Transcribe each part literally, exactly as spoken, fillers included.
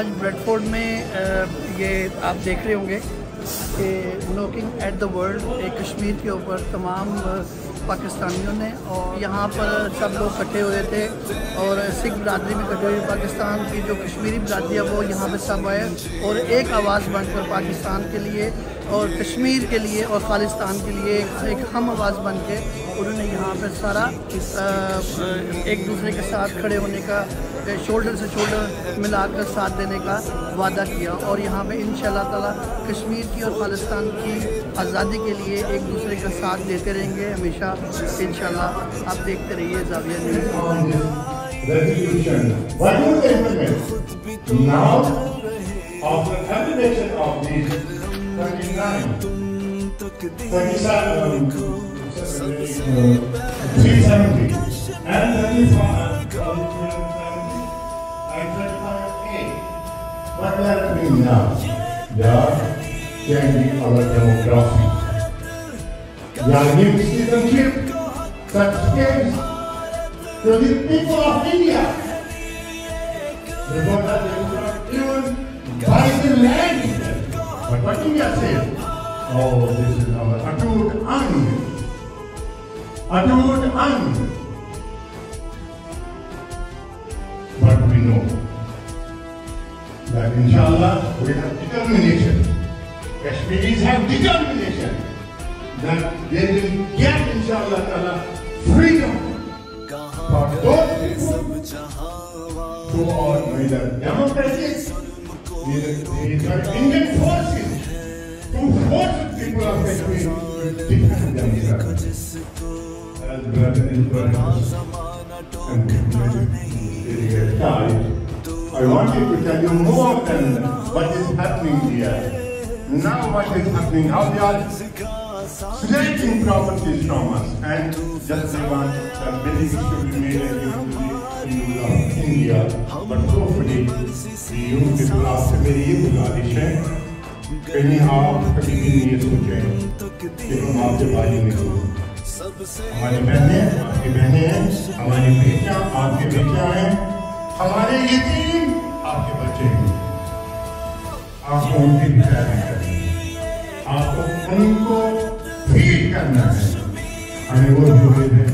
आज ब्रैफोर्ड में ये आप देख रहे होंगे कि नॉकिंग एट द वर्ल्ड एक कश्मीर के ऊपर तमाम पाकिस्तानियों ने, और यहाँ पर सब लोग इकट्ठे हुए थे और सिख बिरादरी में इकट्ठे हुए। पाकिस्तान की जो कश्मीरी बिरादरी है वो यहाँ पे सब आए और एक आवाज़ बनकर पाकिस्तान के लिए और कश्मीर के लिए और खालिस्तान के लिए एक हम आवाज़ बन के उन्होंने यहाँ पे सारा एक दूसरे के साथ खड़े होने का, शोल्डर से शोल्डर मिलाकर साथ देने का वादा किया। और यहाँ पे इंशाअल्लाह ताला कश्मीर की और खालिस्तान की आज़ादी के लिए एक दूसरे का साथ देते रहेंगे हमेशा इंशाअल्लाह। आप देखते रहिए Zavia news. What we are doing now, they are changing our demography. They are giving citizenship certificates to the people of India. Before that, they would not even buy the land. But what India says, oh, this is our adored land. Adored land. But we know that inshallah we have determination. Kashmiris have determination that they will get inshallah ta'ala freedom for those people who are neither democratic, neither Indian forces, who force people of Kashmir to defend themselves. As brothers and brothers and died, I wanted to tell you more than what is happening here. Now what is happening, how they are snatching properties from us, and just they want that buildings should be made and given to the people of India. But hopefully, we use this last मेरी ये गुजारिश है, कहीं आप कभी भी नहीं सोचें कि हम आपके भाई नहीं हो। हमारी बहनें, आपकी बहनें हैं, हमारी बेटियां, आपकी बेटियां हैं, हमारे यतीम आपके बच्चे हैं। आपको उनकी तैयारी करनी है, आपको उनको फीड करना है। हमें वो जो है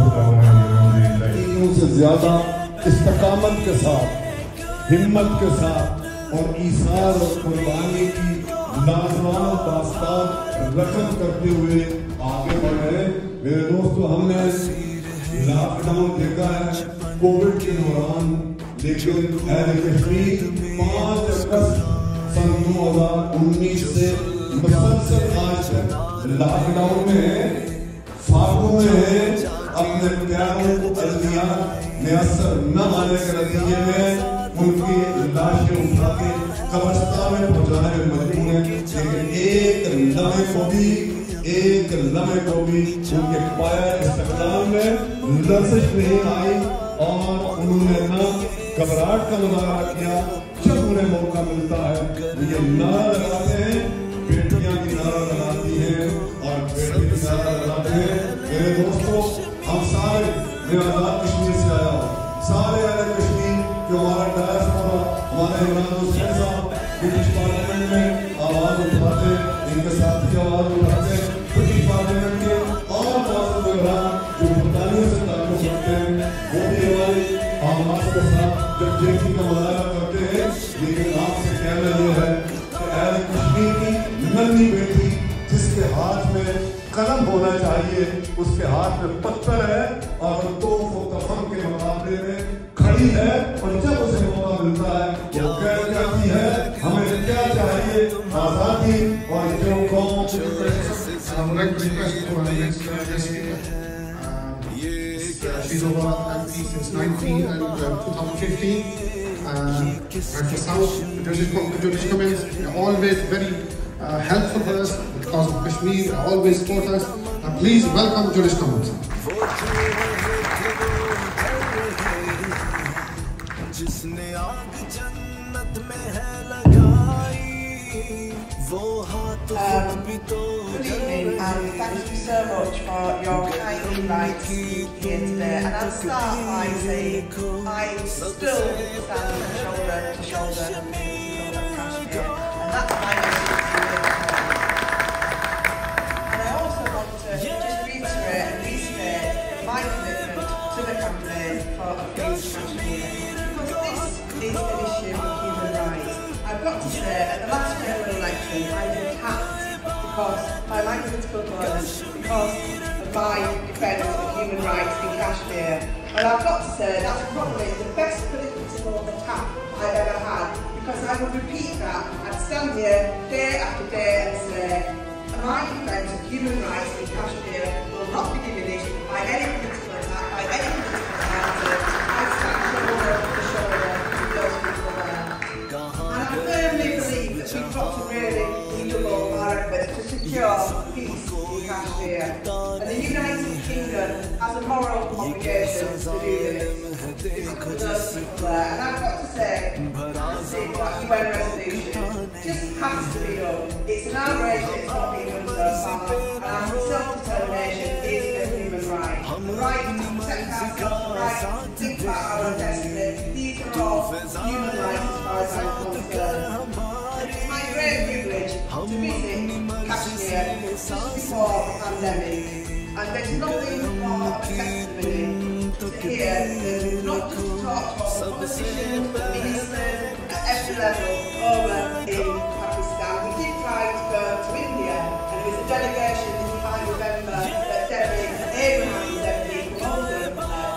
बहुत से ज्यादा इस्तकामत के साथ, हिम्मत के साथ और ईसार और कुर्बानी की लाजवाब दास्तान रकम करते हुए आगे बढ़ रहे। मेरे दोस्तों, हमने लॉकडाउन देखा है कोविड के दौरान, लेकिन कश्मीर पाँच अगस्त सन दो हजार उन्नीस से मुसलसल आज तक लॉकडाउन में फागों में अपने प्यारों को अलविया मैसर न आने के नतीजे में उनकी लाशें उठा के कब्रिस्तान में पहुंचाने में मजबूर हैं। लेकिन एक लम्हे को भी एक लम्हे को भी उनके पाया इस्तेमाल में लर्जिश नहीं आई और उन्होंने न घबराहट का मुजाहरा किया। जब उन्हें मौका मिलता है ये नारा लगाते हैं, बेटियां की नारा लगाती हैं और बेटे की नारा लगाते हैं। मेरे दोस्तों, हम सारे मैं आजाद कश्मीर से आया हूँ, सारे अहले कश्मीर जो हमारा डायस्पोरा, हमारे इमरान हुसैन साहब ब्रिटिश पार्लियामेंट में आवाज उठाते, इनके साथ की आवाज उठाते, ब्रिटिश पार्लियामेंट के और मौजूद इमरान जो बरतानिया से ताल्लुक रखते हैं, वो भी हमारी आवाज के साथ जब जेपी का मुजाहरा करते हैं। लेकिन आपसे कहना यह है कि अहले कश्मीर की नन्ही बेटी जिसके हाथ में कलम होना चाहिए, उसके हाथ में पत्थर है और तोफ और तफम के मुकाबले में खड़ी है, और जब उसे मौका मिलता है वो कह जाती है हमें क्या चाहिए, आजादी और जो कौम। She's over M P since nineteen and uh, twenty fifteen. Uh, and for South, the Jewish comments are always very uh, helpful for us because of Kashmir, always support us. Uh, please welcome Jewish comments. जिसने आग जन्नत में है लगाई Um, good evening, and thank you so much for your kind invite to speak here today. And I'll start by saying I still stand shoulder to shoulder with the people of Kashmir, and that's my message to you. And I also want to just reiterate and restate my commitment to the campaign for a free Kashmir, because this is an issue of human rights. I've got to say, at the last general election, I was attacked because my my political opponents, because of my defence of human rights in Kashmir. And I've got to say, that's probably the best political attack I've ever had, because I would repeat that. I'd stand here day after day and say, my defence of human rights in Kashmir will not be diminished by any political attack, by any political party. I stand shoulder to shoulder with those people there. And I firmly believe that we've got to really redouble our efforts to secure peace in Kashmir. And the United Kingdom has a moral obligation to do this. Because of those people there. And I've got to say, that U N resolution just has to be done. It's an outrage that it's not being done so far. And self-determination is a human right. The right to protect ourselves, the right to think about our own destiny. These are all human rights as far as I'm concerned. And it's my great privilege to visit Kashmir just before the pandemic. And there's nothing more of a testimony to hear than not just to talk to all the politicians, the ministers at every level over in Pakistan. We did try to go to India, and there was a delegation, if I remember, that Debbie and Abraham and Debbie from Oldham,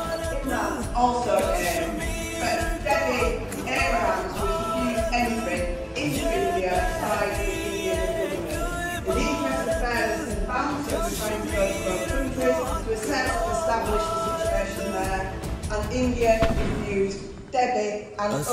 Imran also came. But Debbie Abraham was refused entry into India by the Indian government. In the interest of fairness and balance, we were trying to go to both countries to assess and establish the situation there, and India refused Debbie and us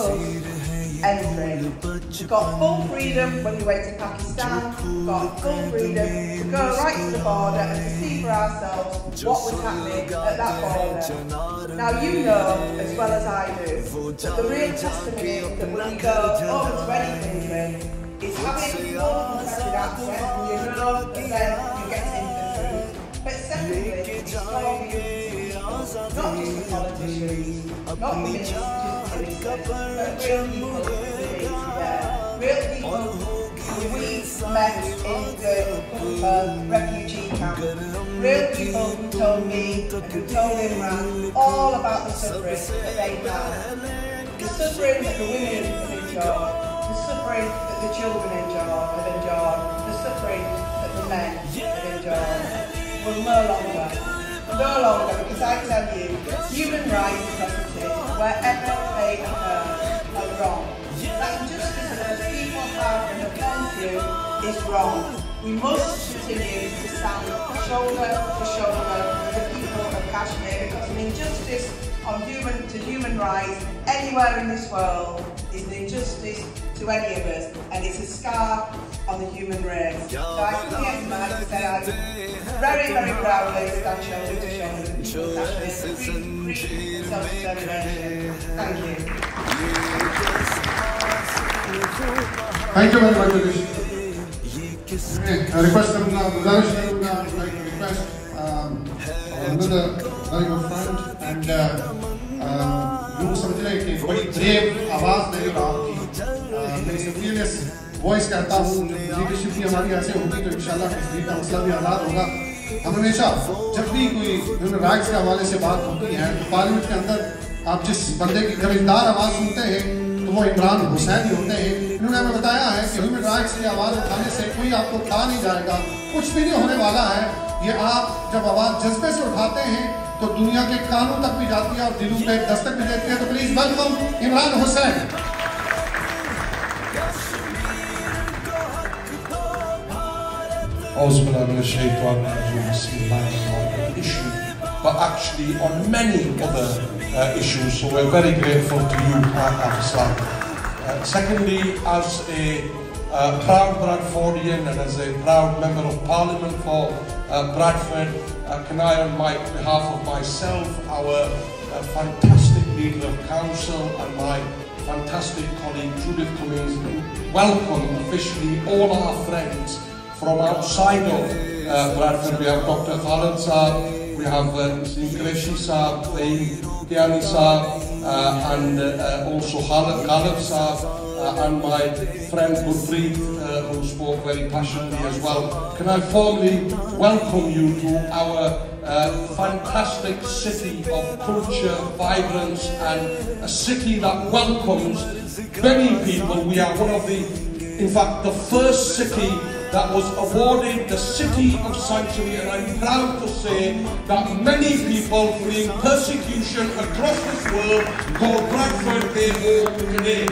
entry. We got full freedom when we went to Pakistan, we got full freedom to go right to the border and to see for ourselves what was happening at that border. Now you know, as well as I do, that the real testimony that when you go over to any country is having full contested access, and you know that then you get into the truth. But secondly, it's talking to people, not just the politicians, not the ministers, but real people living there. Real people who we met in the uh, refugee camp. Real people who told me and who told Imran all about the suffering that they had. The suffering that the women have endured, the suffering that the children endured, have endured, the suffering that the men have endured. Will no longer, no longer, because I tell you, human rights atrocities, wherever they occur, are wrong. That injustice that those people have and have gone through is wrong. We must continue to stand shoulder to shoulder with the people of Kashmir, because an injustice on human to human rights anywhere in this world is an injustice to any of us, and it's a scar on the human race. So I come here tonight to say I very, very proudly stand shoulder to shoulder with the people of Kashmir, free, free self-determination. Thank you. Thank you very much. I request them now, I'd like to request um, another very good friend, and you समझ रहे हैं कि बड़ी brave आवाज़ नहीं हो आपकी, मैं इसे fearless voice कहता हूँ. लीडरशिप की हमारी ऐसे होगी तो इंशाल्लाह कश्मीर का मसला भी आज़ाद होगा. हम हमेशा जब भी कोई ह्यूमन राइट्स के हवाले से बात होती है तो पार्लियामेंट के अंदर आप जिस बंदे की खरीदार आवाज़ सुनते हैं तो वो इमरान हुसैन ही होते हैं. इन्होंने हमें बताया है कि ह्यूमन राइट्स की आवाज़ उठाने से कोई आपको खा नहीं जाएगा, कुछ भी नहीं होने वाला है. ये आप जब आवाज़ जज्बे से उठाते हैं तो दुनिया के कानों तक भी जाती है और दिलों पे दस्तक भी देती है. तो please welcome Imran Hussain. issue, but actually on many other uh, issues. So we're very grateful to you, Pakistan. Uh, secondly, as a uh, proud Bradfordian and as a proud member of Parliament for uh, Bradford, uh, can I, on my behalf of myself, our uh, fantastic leader of council, and my fantastic colleague Judith Cummings welcome officially all our friends from outside of uh, Bradford. We have Doctor Khalid Saab, we have uh, Nadeem Qureshi Saab, Zain Kiani Saab, uh, and uh, also Khalid, Khalid Saab, uh, and my friend Gurpreet, uh, who spoke very passionately as well. Can I formally welcome you to our uh, fantastic city of culture, vibrance, and a city that welcomes many people. We are one of the, in fact, the first city that was awarded the City of Sanctuary, and I'm proud to say that many people fleeing persecution across this world call Bradford their home today.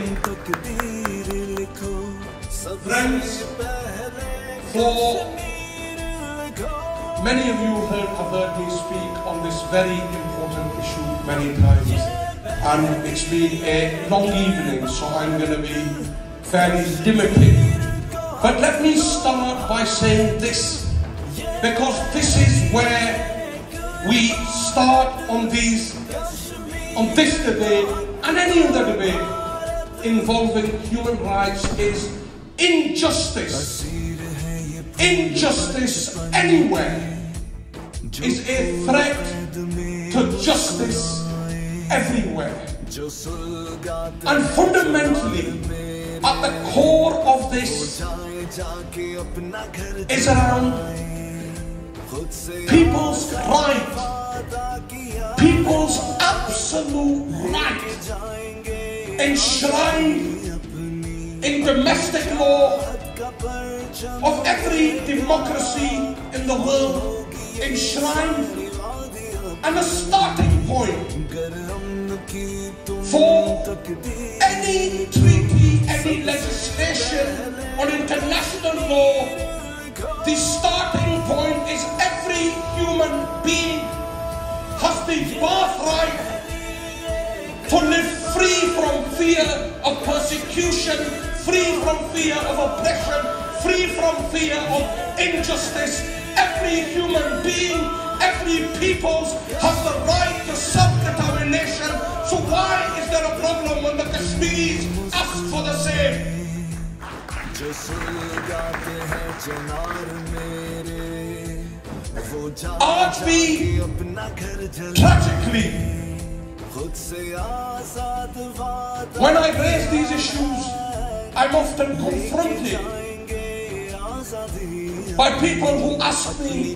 Friends, for many of you heard, have heard me speak on this very important issue many times, and it's been a long evening, so I'm going to be fairly limited. But let me start by saying this, because this is where we start on these, on this debate and any other debate involving human rights, is injustice. Injustice anywhere is a threat to justice everywhere. And fundamentally, at the core of this is around people's right, people's absolute right, enshrined in domestic law of every democracy in the world, enshrined, and a starting point for any treaty, any legislation on international law. The starting point is every human being has the birthright to live free from fear of persecution, free from fear of oppression, free from fear of injustice. Every human being, every people has the right to self-determination. So why is there a problem when the Kashmiris ask for the same? Aaj bhi, tragically, when I raise these issues, I'm often confronted by people who ask me,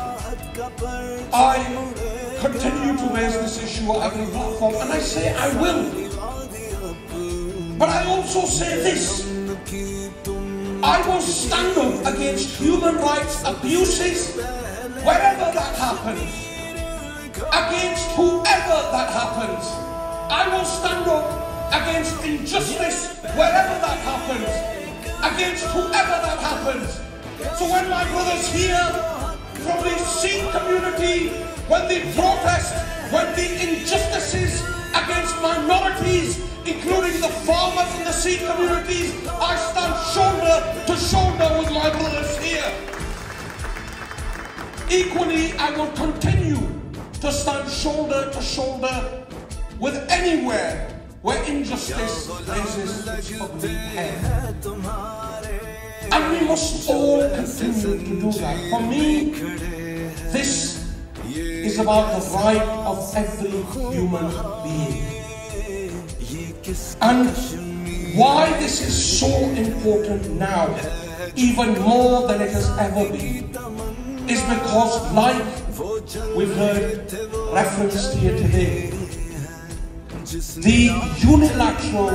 I continue to raise this issue on every platform, and I say I will. But I also say this, I will stand up against human rights abuses wherever that happens, against whoever that happens. I will stand up against injustice wherever that happens, against whoever that happens. So when my brothers here from the Sikh community, when they protest, when the injustices against minorities, including the farmers in the Sikh communities, I stand shoulder to shoulder with my brothers here. Equally, I will continue to stand shoulder to shoulder with anywhere where injustice raises its ugly head. And we must all continue to do that. For me, this is about the right of every human being. And why this is so important now, even more than it has ever been, is because, like we've heard referenced here today, the unilateral,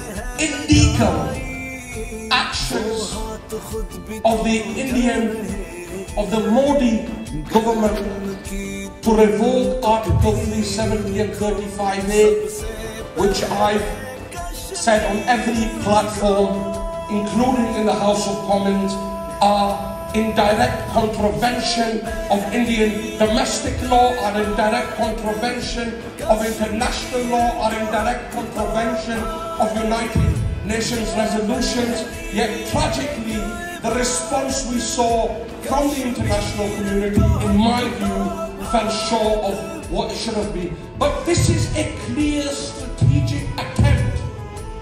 illegal actions of the Indian, of the Modi government to revoke Article three seventy and thirty-five A, which I've said on every platform, including in the House of Commons, are in direct contravention of Indian domestic law, are in direct contravention of international law, are in direct contravention of United Nations resolutions. Yet tragically, the response we saw from the international community, in my view, fell short of what it should have been. But this is a clear strategic attempt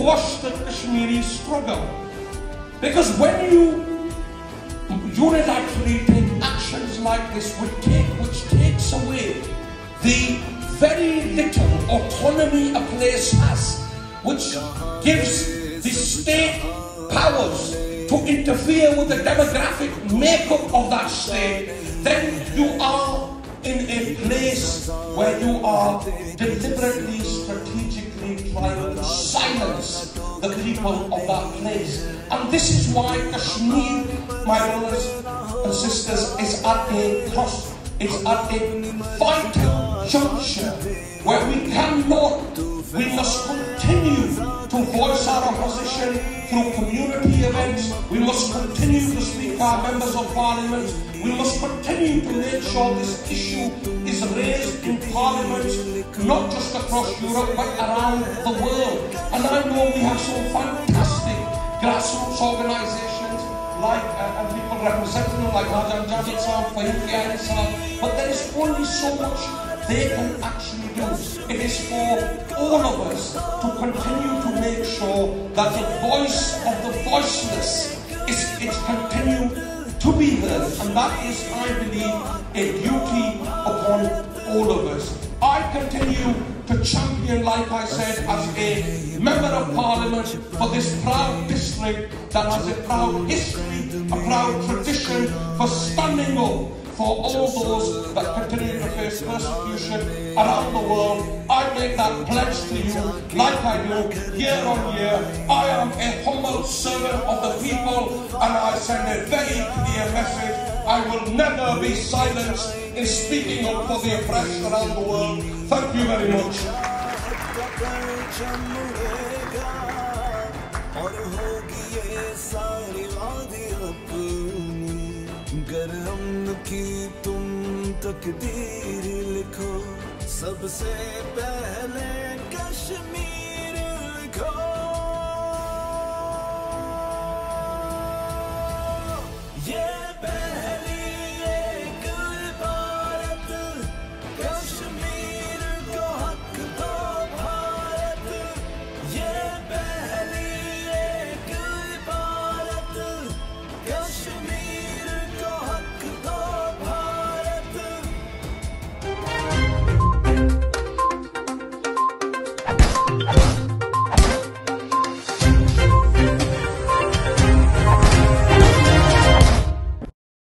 squash the Kashmiri struggle. Because when you unilaterally take actions like this, which, take, which takes away the very little autonomy a place has, which gives the state powers to interfere with the demographic makeup of that state, then you are in a place where you are deliberately, strategically trying to silence the people of that place. And this is why Kashmir, my brothers and sisters, is at a cross, is at a vital juncture where we cannot, we must continue to voice our opposition through community events. We must continue to speak to our members of parliament. We must continue to make sure this issue is raised in parliament, not just across Europe, but around the world. And I know we have some fantastic grassroots organizations like uh, and people representing them like Rajan Javed Saab, Fahim Saab, but there is only so much they can actually do. It is for all of us to continue to make sure that the voice of the voiceless is it continue to be heard, and that is, I believe, a duty upon all of us. I continue to champion, like I said, as a member of parliament for this proud district that has a proud history, a proud tradition for standing up for all those that continue to face persecution around the world. I make that pledge to you, like I do year on year. I am a humble servant of the people, and I send a very clear message. I will never be silenced in speaking up for the oppressed around the world. Thank you very much. की तुम तकदीर लिखो सबसे पहले कश्मीर लिखो